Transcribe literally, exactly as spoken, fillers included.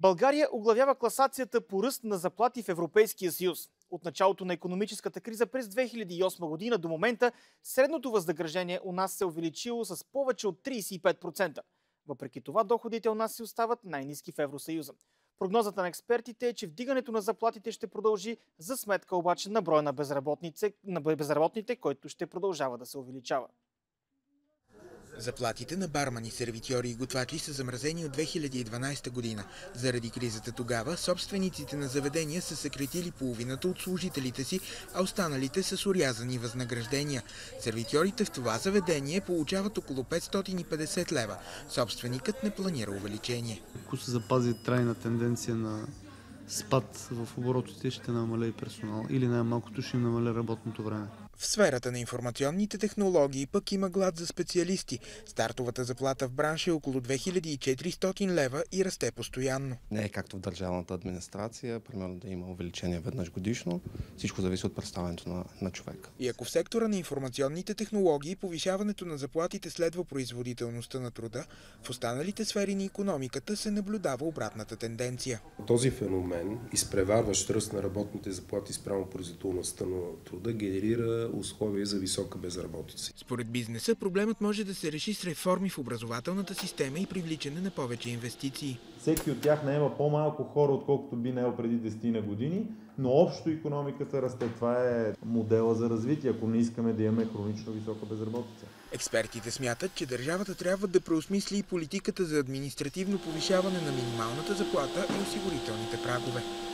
България оглавява класацията по ръст на заплати в Европейския съюз. От началото на икономическата криза през две хиляди и осма година до момента средното възнаграждение у нас се е увеличило с повече от тридесет и пет процента. Въпреки това доходите у нас си остават най-ниски в Евросъюза. Прогнозата на експертите е, че вдигането на заплатите ще продължи, за сметка обаче на броя на безработните, който ще продължава да се увеличава. Заплатите на бармани, сервитьори и готвачи са замразени от две хиляди и дванадесета година. Заради кризата тогава собствениците на заведения са съкратили половината от служителите си, а останалите са с орязани възнаграждения. Сервитьорите в това заведение получават около петстотин и петдесет лева. Собственикът не планира увеличение. Ако се запази трайна тенденция на спад в оборотите, ще намаля и персонал или най-малкото ще им намаля работното време. В сферата на информационните технологии пък има глад за специалисти. Стартовата заплата в бранша е около две хиляди и четиристотин лева и расте постоянно. Не е както в държавната администрация, примерно да има увеличение веднъж годишно. Всичко зависи от представянето на, на човека. И ако в сектора на информационните технологии повишаването на заплатите следва производителността на труда, в останалите сфери на икономиката се наблюдава обратната тенденция. Този феномен, изпреварващ ръст на работните заплати спрямо производителността на труда, генерира условия за висока безработица. Според бизнеса проблемът може да се реши с реформи в образователната система и привличане на повече инвестиции. Всеки от тях наема по-малко хора, отколкото би наел преди десетина години, но общо икономиката расте. Това е модела за развитие, ако не искаме да имаме хронично висока безработица. Експертите смятат, че държавата трябва да преосмисли и политиката за административно повишаване на минималната заплата и осигурителните прагове.